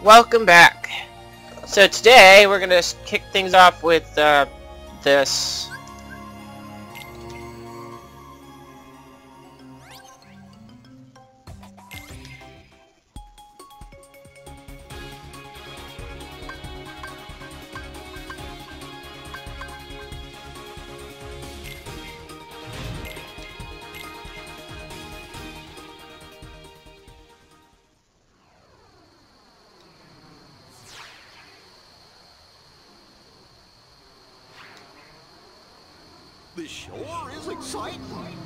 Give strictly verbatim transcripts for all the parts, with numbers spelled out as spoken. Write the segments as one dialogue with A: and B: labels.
A: welcome back. So today we're gonna kick things off with uh, this.
B: This sure is exciting.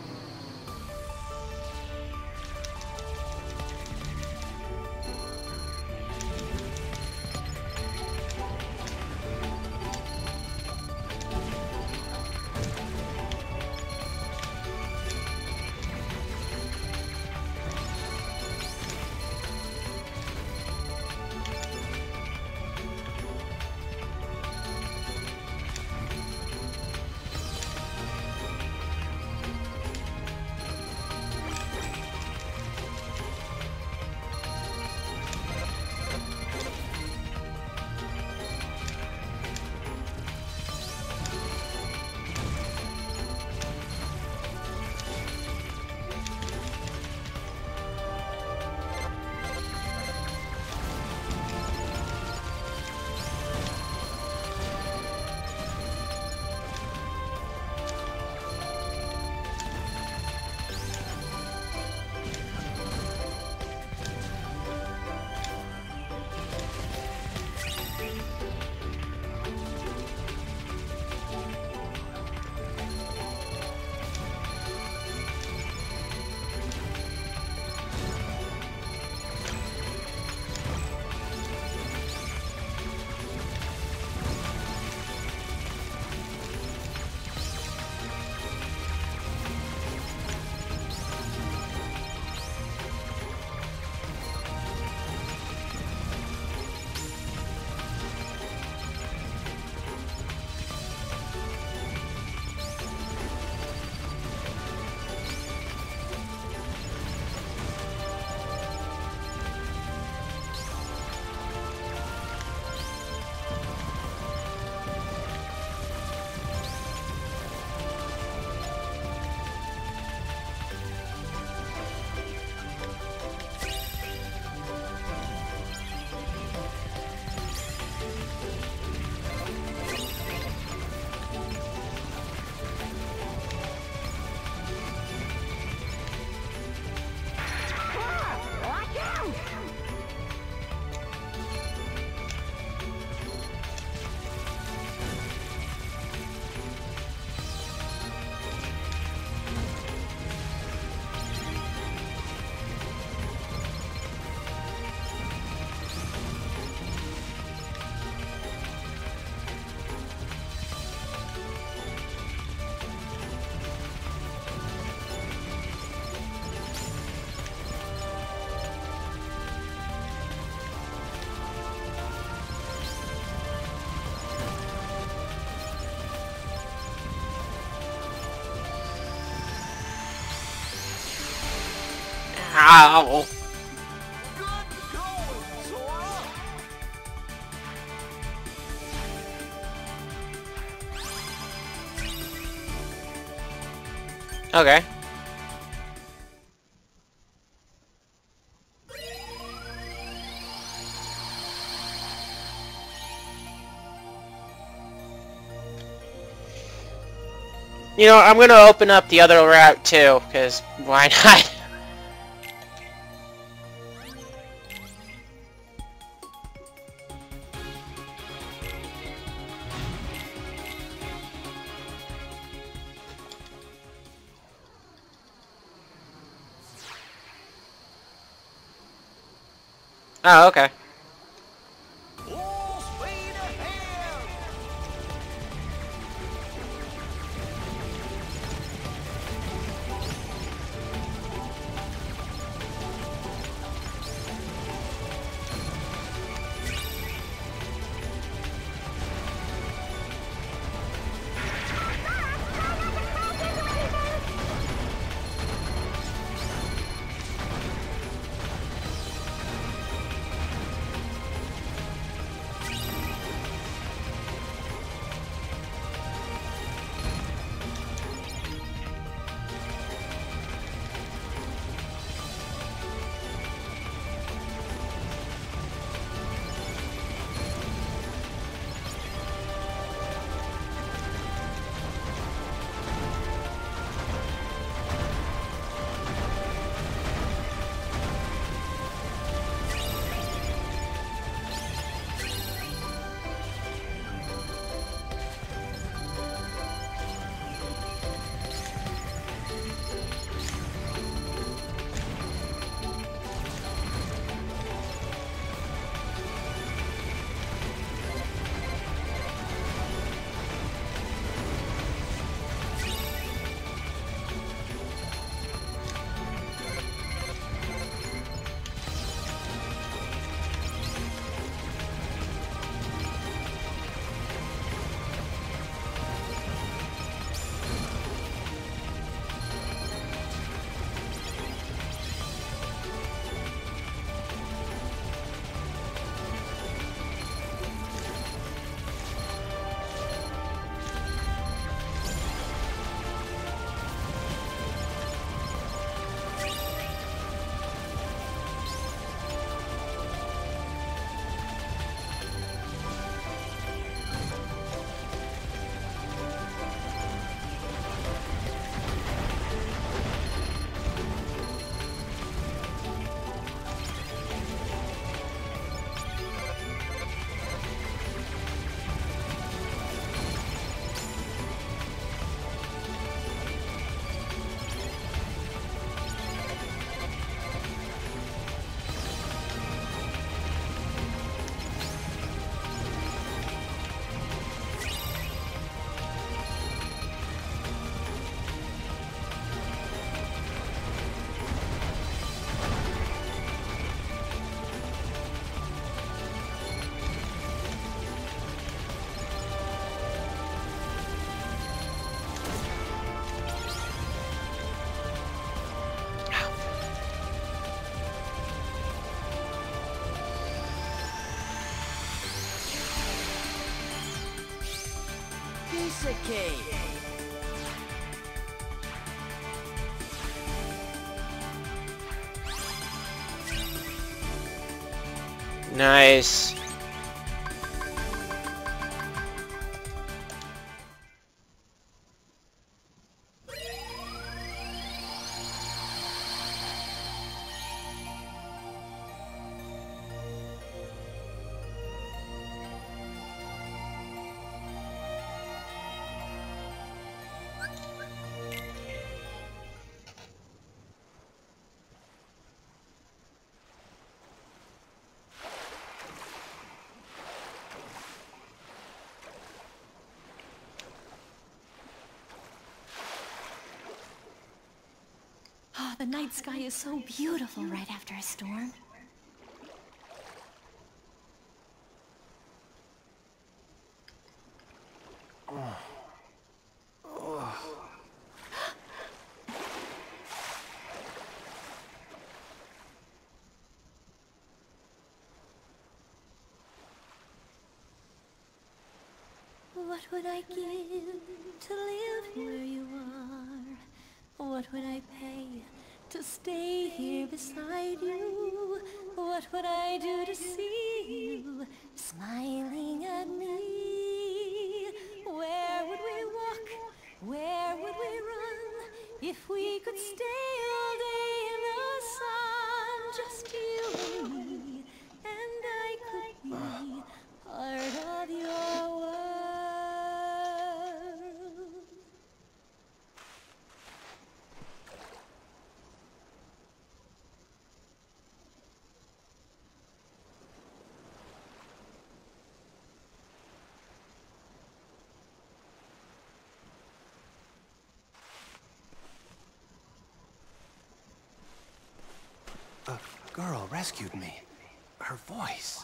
A: Ow.
B: Good going, Sora.
A: Okay. You know, I'm gonna open up the other route too, because why not? Oh, okay.
B: Full speed ahead.
C: piece of cake.
A: Nice.
D: Oh, the night sky is so beautiful right after a storm. What would I give to live where you are? What would I pay to stay here beside you? What would I do to see you smiling at me? Where would we walk? Where would we run? If we could stay all day in the sun, just you and me, and I could be part of your world.
E: A girl rescued me. Her voice.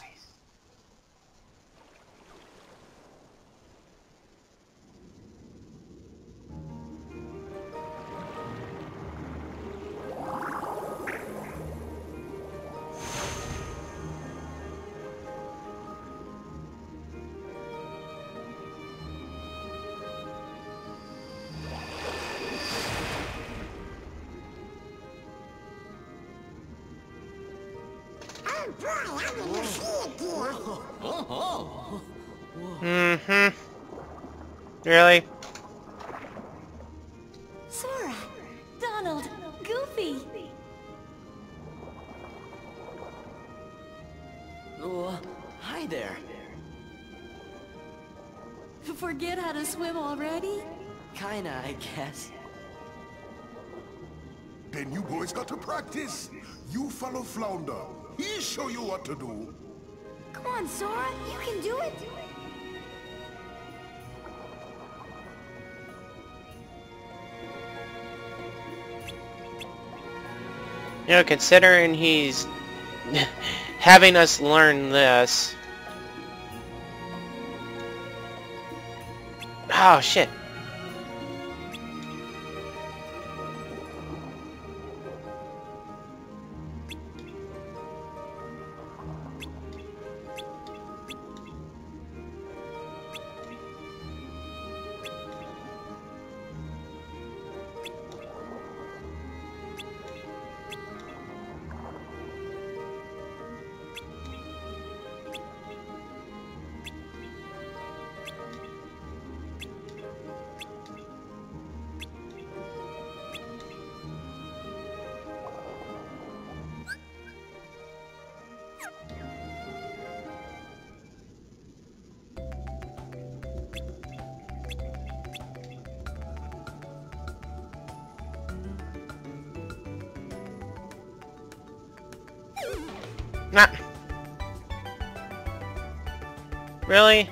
A: Mm-hmm. Really?
D: Sora! Donald! Goofy!
C: Oh, hi there.
D: Forget how to swim already?
C: Kinda, I guess.
B: Then you boys got to practice. You follow Flounder. He'll show you what to do.
D: Come on, Sora! You can do it!
A: You know, considering he's having us learn this. Oh, shit. Nah. Really?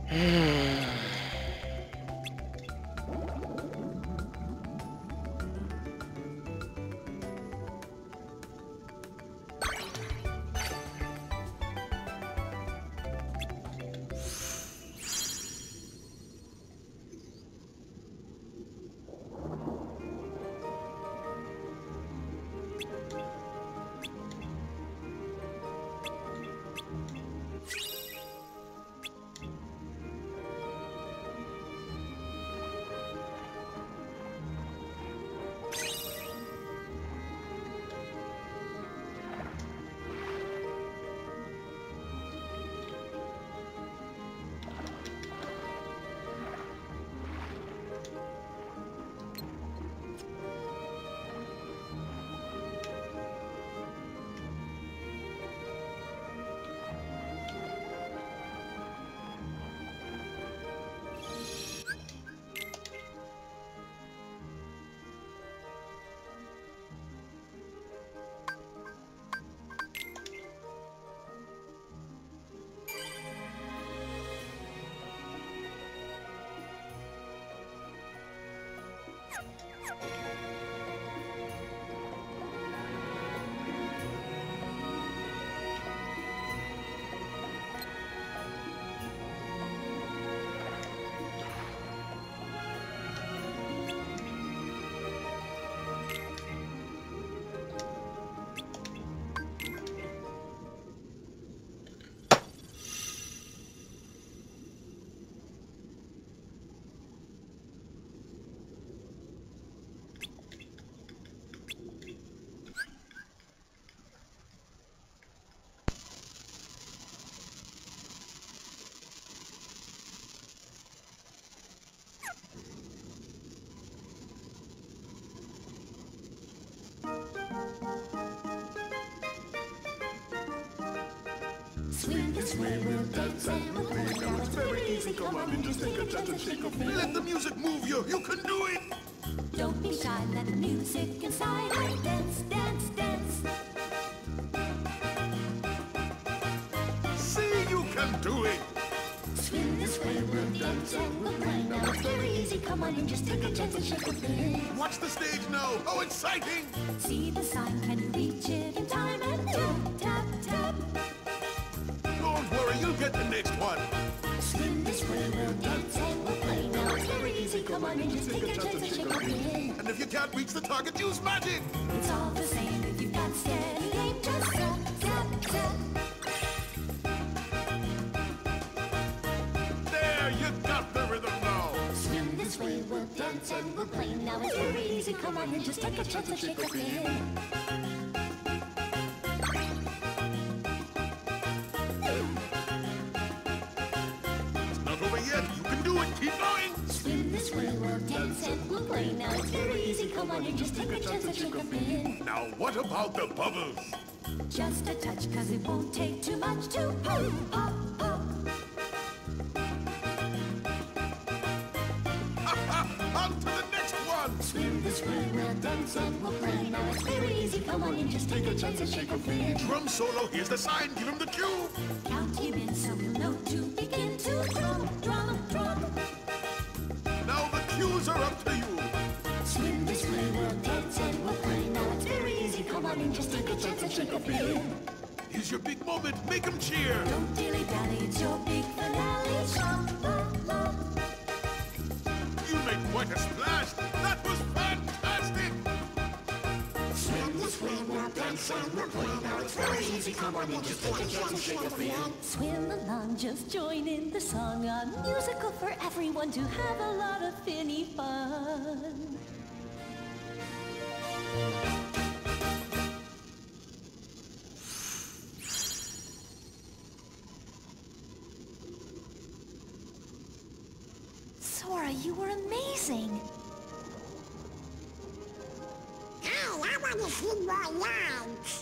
D: Swing this way, we'll dance and we'll play. Now it's very easy, come on and just take a chance and shake a thing.
B: Let the music move you. You can do it.
D: Don't be shy, let the music inside you dance, dance, dance.
B: See, you can do it.
D: Swing this way, we'll dance and we'll play. Now it's very easy, come on and just take a chance and shake a thing.
B: Watch the stage now. How exciting.
D: See the sign, can you reach it in time? And tap, tap, tap.
B: Don't worry, you'll get the next one.
D: Swing this way, we'll dance and we'll play. Now it's very easy, come on and just take a chance and shake a thing.
B: And if you can't reach the target, use magic.
D: It's all the same if you've got steady aim. Just tap, tap, tap.
B: There, you got the rhythm now.
D: Swing this way, we'll dance and we'll play. Now it's very easy, come on and just take a chance and shake a thing.
B: It's not over yet. You can do it. Keep going.
D: Swing this way, we'll dance and we'll play. Now it's very easy, come on and just take a chance and shake a thing.
B: Now, what about the bubbles?
D: Just a touch, cause it won't take too much to pop, pop, pop.
B: On to the next one.
D: Swing this way, we'll dance and we'll play. Now it's very easy, come on and just take a chance and shake a thing.
B: Drum solo. Here's the sign. Give him the cue.
D: Count him in so we'll know to begin to drum, drum, drum.
B: Now the cues are up to you.
D: Swing this way, we'll dance and we'll play. Now it's very easy, come on and just take a chance and shake a thing.
B: Here's your big moment. Make him cheer.
D: Don't dilly-dally, it's your big finale. Sha, la, la.
B: You made quite a splash. That was fantastic.
D: Swing this way, we'll dance and we'll play. Now it's very easy, come on and just take a chance and shake a thing. Swim along, just join in the song. A musical for everyone to have a lot of finny fun. Sora, you were amazing.
F: Hey, I want to see more lines.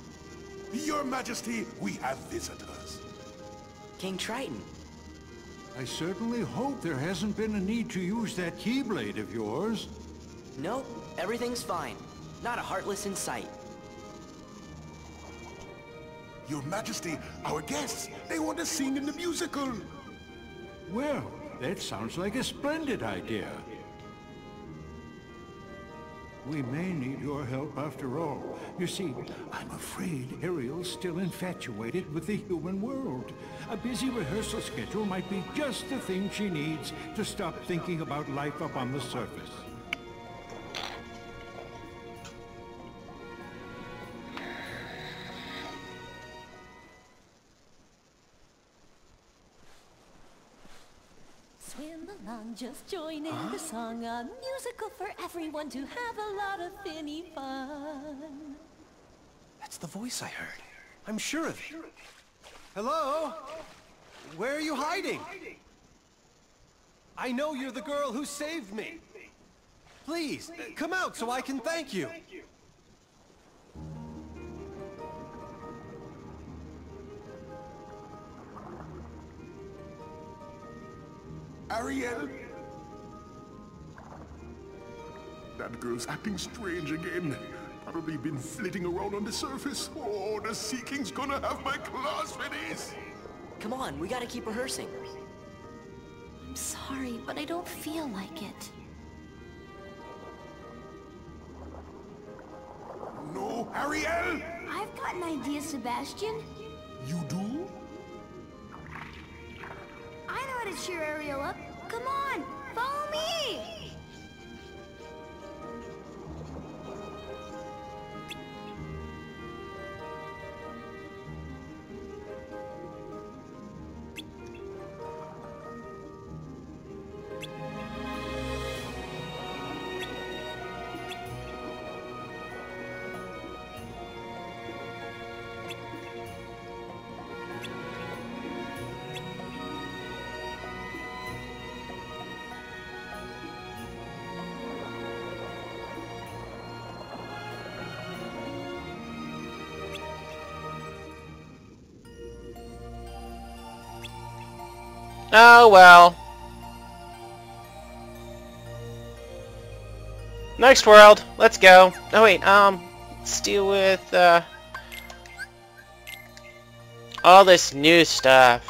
B: Your Majesty, we have visitors.
C: King Triton.
G: I certainly hope there hasn't been a need to use that keyblade of yours.
C: Nope, everything's fine. Not a Heartless in sight.
B: Your Majesty, our guests, they want to sing in the musical.
G: Well, that sounds like a splendid idea. We may need your help after all. You see, I'm afraid Ariel's still infatuated with the human world. A busy rehearsal schedule might be just the thing she needs to stop thinking about life up on the surface.
D: Swim along, just join in huh? the song, a musical for everyone to have a lot of finny fun.
E: That's the voice I heard. I'm sure of it. Hello? Where are you hiding? I know you're the girl who saved me. Please, come out so I can thank you.
B: Ariel? That girl's acting strange again. Probably been flitting around on the surface. Oh, the Sea King's gonna have my claws for this.
C: Come on, we gotta keep rehearsing.
D: I'm sorry, but I don't feel like it.
B: No, Ariel!
F: I've got an idea, Sebastian.
B: You do?
F: I know how to cheer Ariel up. Come on, follow me!
A: Oh well. Next world, let's go. Oh wait, um, let's deal with uh, all this new stuff.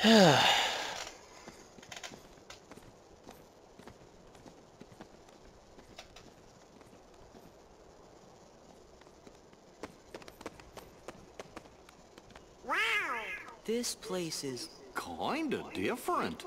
C: This place is...
E: Kinda different.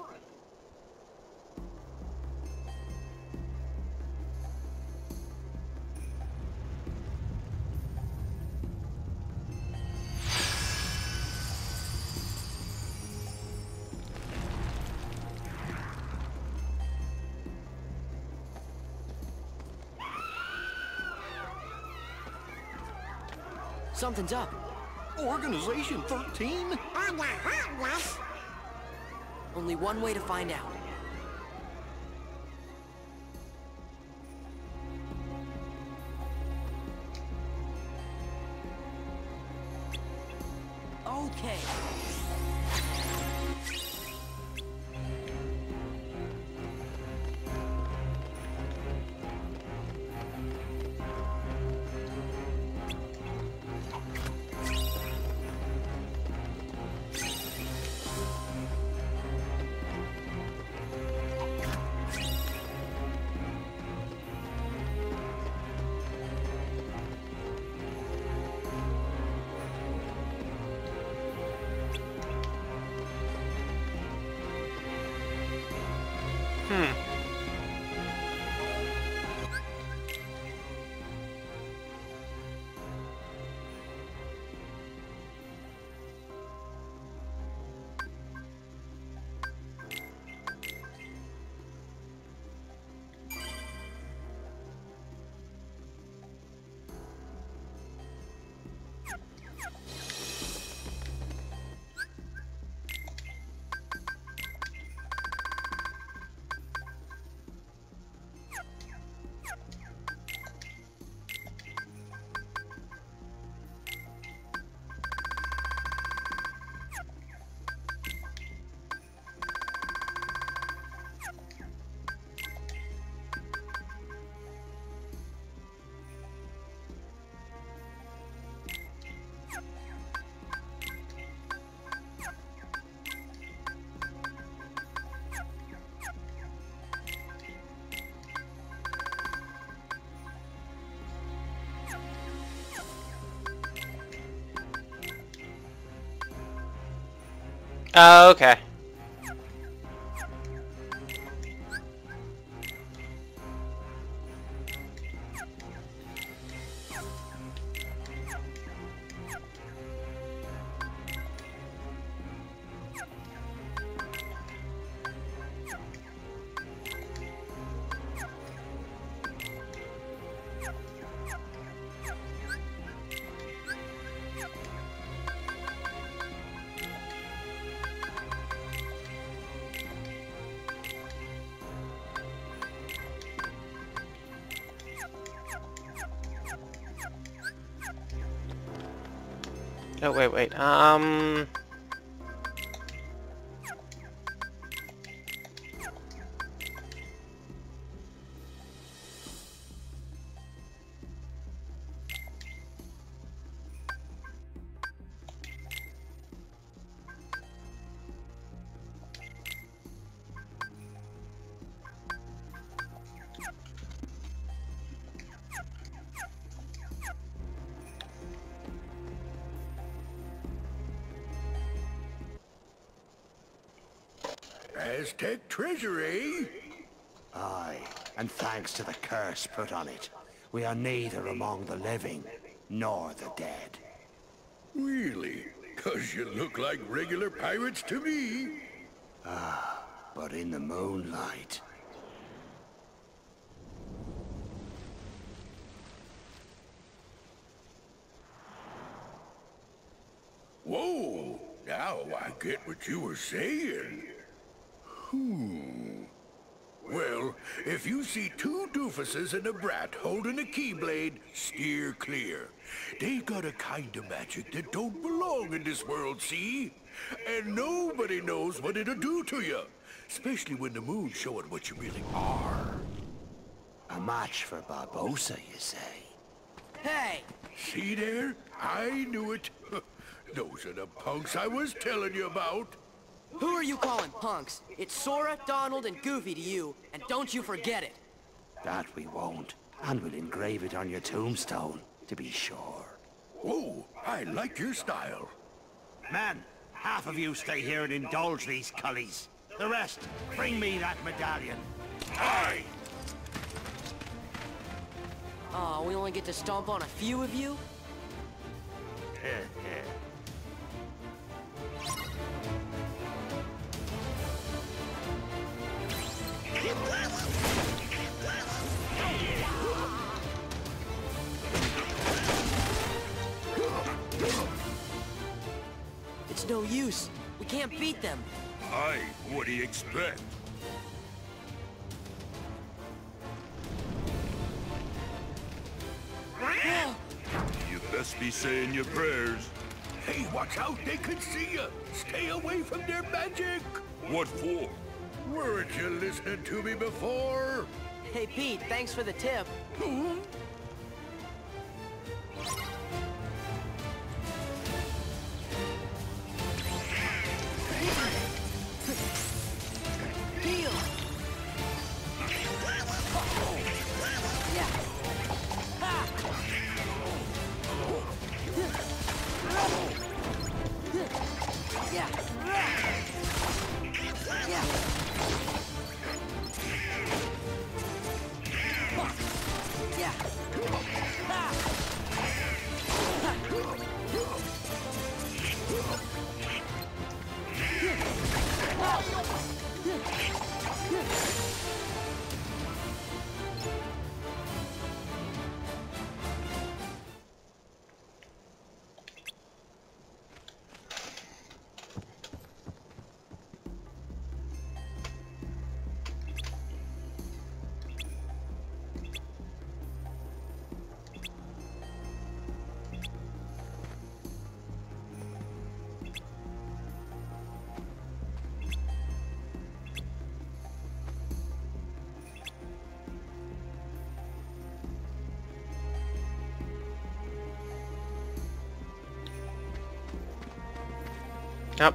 C: Something's up.
E: Organization thirteen?
C: Only one way to find out. Okay.
A: Hmm. Oh, okay. Oh, wait, wait. Um...
B: Aztec treasury?
H: Aye, and thanks to the curse put on it, we are neither among the living nor the dead.
B: Really? 'Cause you look like regular pirates to me.
H: Ah, but in the moonlight.
B: Whoa! Now I get what you were saying. Hmm. Well, if you see two doofuses and a brat holding a keyblade, steer clear. They got a kind of magic that don't belong in this world, see? And nobody knows what it'll do to you. Especially when the moon's showing what you really are.
H: A match for Barbossa, you say?
C: Hey!
B: See there? I knew it. Those are the punks I was telling you about.
C: Who are you calling punks? It's Sora, Donald, and Goofy to you, and don't you forget it.
H: That we won't. And we'll engrave it on your tombstone, to be sure.
B: Oh, I like your style.
H: Man, half of you stay here and indulge these cullies. The rest, bring me that medallion.
B: Aye!
C: Aw, we only get to stomp on a few of you? It's no use. We can't beat them.
B: Aye, what do you expect? You best be saying your prayers. Hey, watch out, they can see you. Stay away from their magic. What for? Weren't you listening to me before?
C: Hey, Pete, thanks for the tip.
B: Hmm?
C: Heal! Yeah. Ha! Yeah. Yeah. Yeah. Ha!
A: Yep.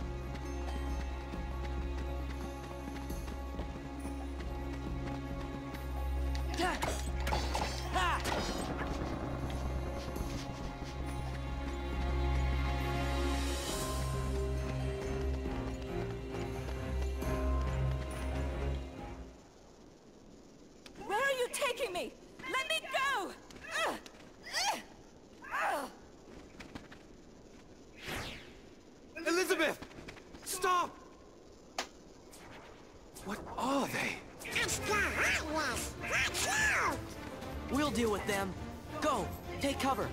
D: Where are you taking me? Let me go! Ugh. Ugh. Ugh.
E: Elizabeth! Stop! What are they?
F: It's the Heartless! Watch out!
C: We'll deal with them. Go! Take cover!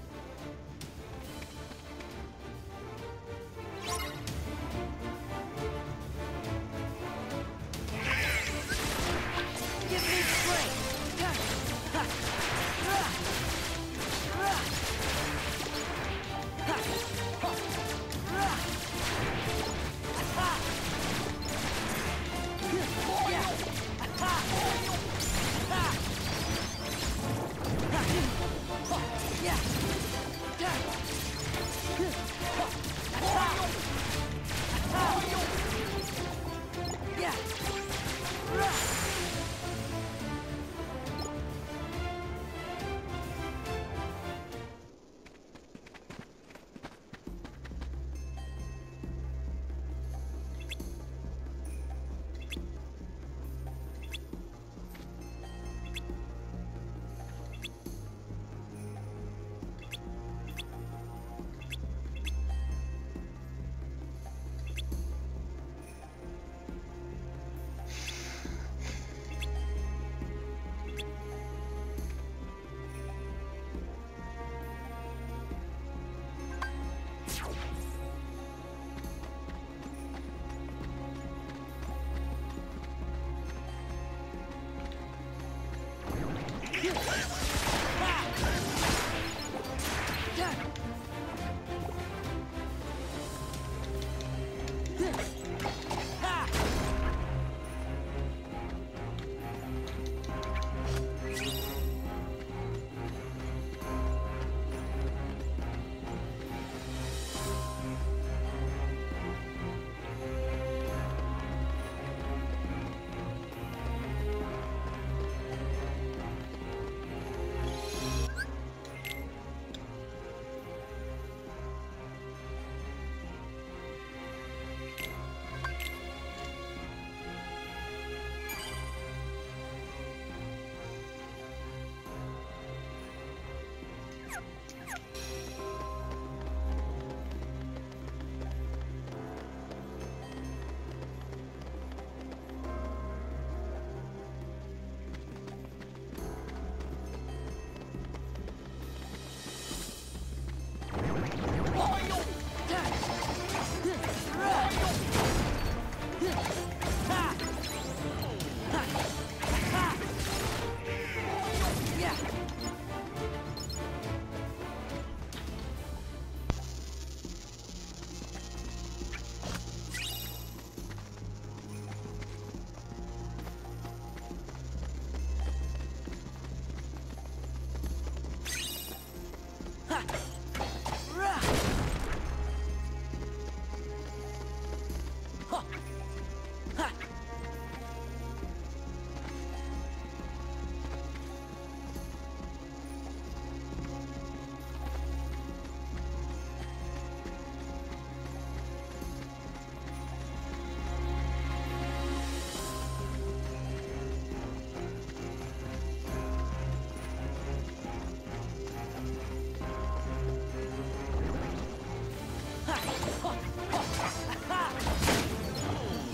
C: Give me strength!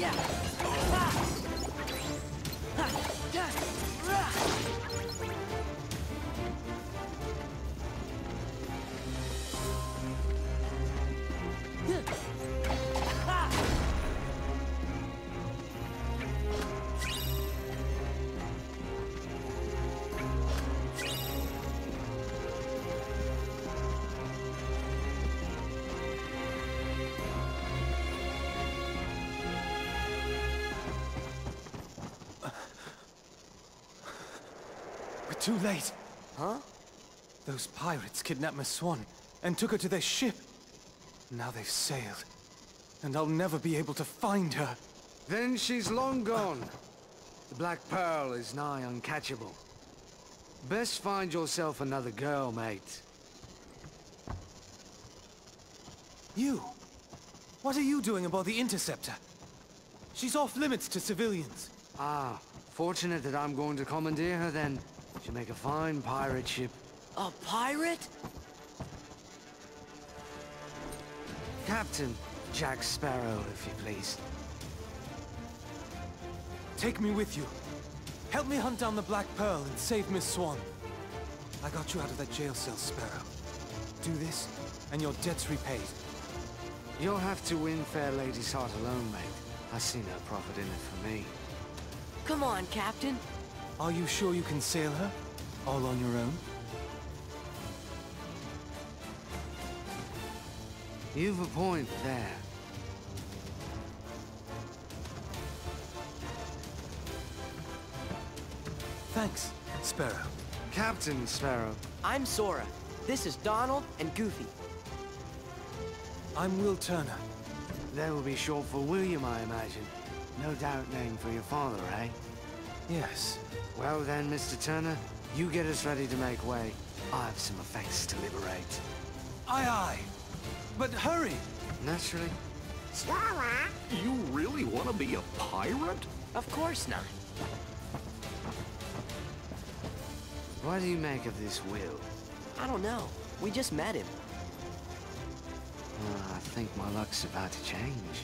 E: Too late.
C: Huh?
E: Those pirates kidnapped Miss Swan and took her to their ship. Now they've sailed, and I'll never be able to find her.
I: Then she's long gone. The Black Pearl is nigh uncatchable. Best find yourself another girl, mate.
E: You? What are you doing aboard the Interceptor? She's off limits to civilians.
I: Ah, fortunate that I'm going to commandeer her then. She'll make a fine pirate ship.
C: A pirate?
I: Captain Jack Sparrow, if you please.
E: Take me with you. Help me hunt down the Black Pearl and save Miss Swan. I got you out of that jail cell, Sparrow. Do this, and your debt's repaid.
I: You'll have to win fair lady's heart alone, mate. I see no profit in it for me.
C: Come on, Captain.
E: Are you sure you can sail her? All on your own?
I: You've a point there.
E: Thanks, Sparrow.
I: Captain Sparrow.
C: I'm Sora. This is Donald and Goofy.
E: I'm Will Turner.
I: That will be short for William, I imagine. No doubt name for your father, eh?
E: Yes.
I: Well then, Mister Turner, you get us ready to make way. I have some effects to liberate.
E: Aye, aye. But hurry!
I: Naturally.
J: You really want to be a pirate?
C: Of course not.
I: What do you make of this Will?
C: I don't know. We just met him.
I: Uh, I think my luck's about to change.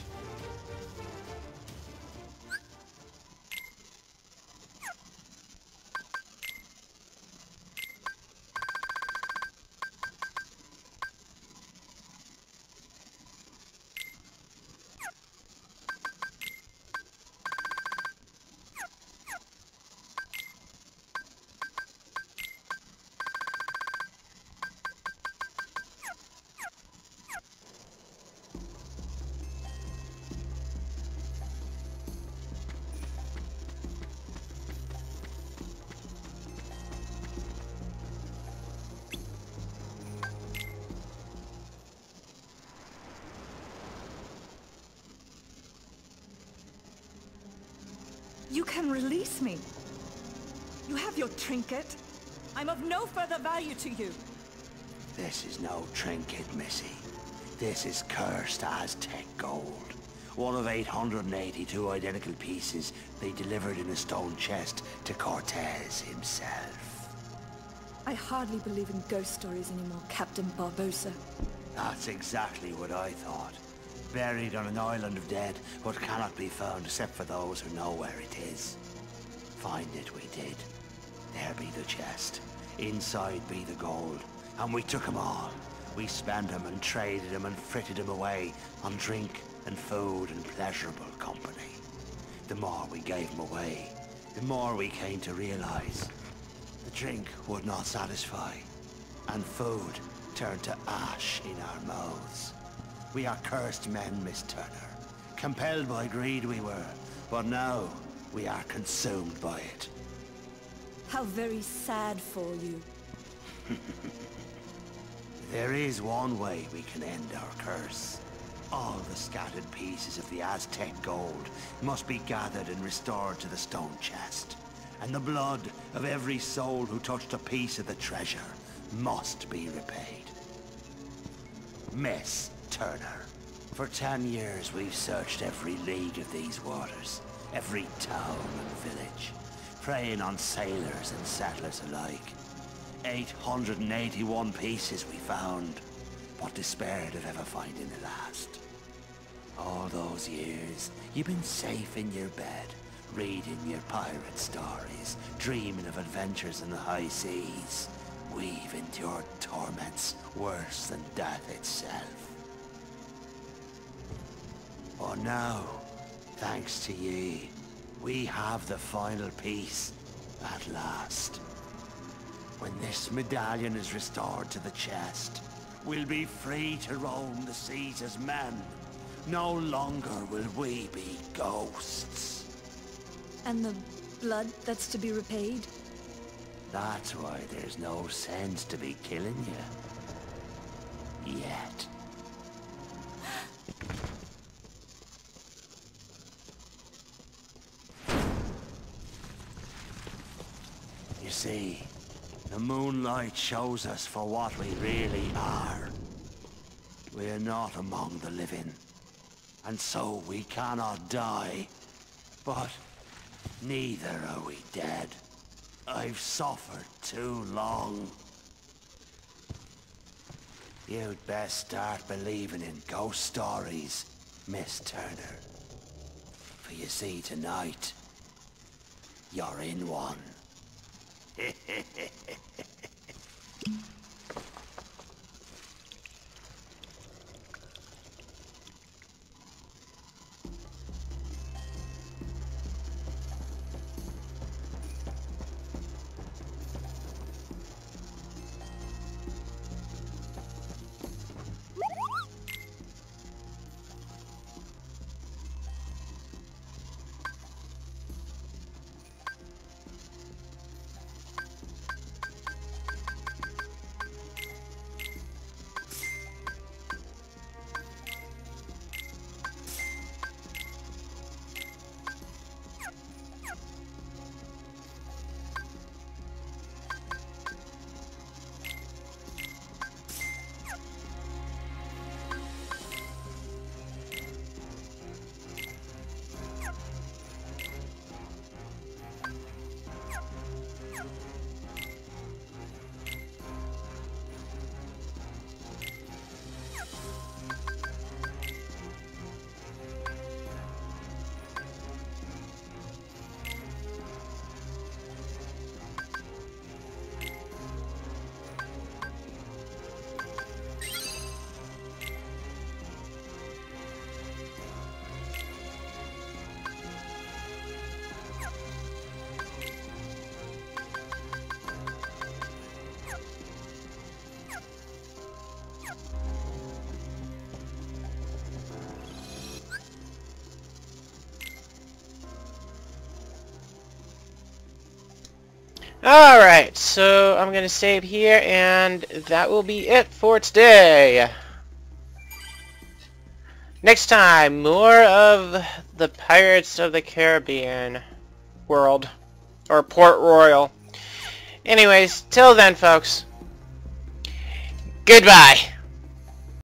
K: You can release me. You have your trinket. I'm of no further value to you.
H: This is no trinket, Missy. This is cursed Aztec gold. One of eight hundred eighty-two identical pieces they delivered in a stone chest to Cortez himself.
K: I hardly believe in ghost stories anymore, Captain Barbossa.
H: That's exactly what I thought. Buried on an island of dead, but cannot be found except for those who know where it is. Find it we did. There be the chest. Inside be the gold. And we took 'em all. We spent 'em and traded 'em and fritted 'em away on drink and food and pleasurable company. The more we gave 'em away, the more we came to realize the drink would not satisfy, and food turned to ash in our mouths. We are cursed men, Miss Turner. Compelled by greed we were, but now we are consumed by it.
K: How very sad for you.
H: There is one way we can end our curse. All the scattered pieces of the Aztec gold must be gathered and restored to the stone chest. And the blood of every soul who touched a piece of the treasure must be repaid. Miss Turner, for ten years we've searched every league of these waters, every town and village, preying on sailors and settlers alike. eight hundred eighty-one pieces we found, but despaired of ever finding the last. All those years, you've been safe in your bed, reading your pirate stories, dreaming of adventures in the high seas. We've endured torments worse than death itself. But now, thanks to ye, we have the final piece at last. When this medallion is restored to the chest, we'll be free to roam the seas as men. No longer will we be ghosts.
K: And the blood that's to be repaid?
H: That's why there's no sense to be killing you. Yet. You see, the moonlight shows us for what we really are. We're not among the living, and so we cannot die. But neither are we dead. I've suffered too long. You'd best start believing in ghost stories, Miss Turner. For you see, tonight, you're in one.
A: Alright, so I'm gonna save here, and that will be it for today. Next time, more of the Pirates of the Caribbean world, or Port Royal. Anyways, till then, folks, goodbye.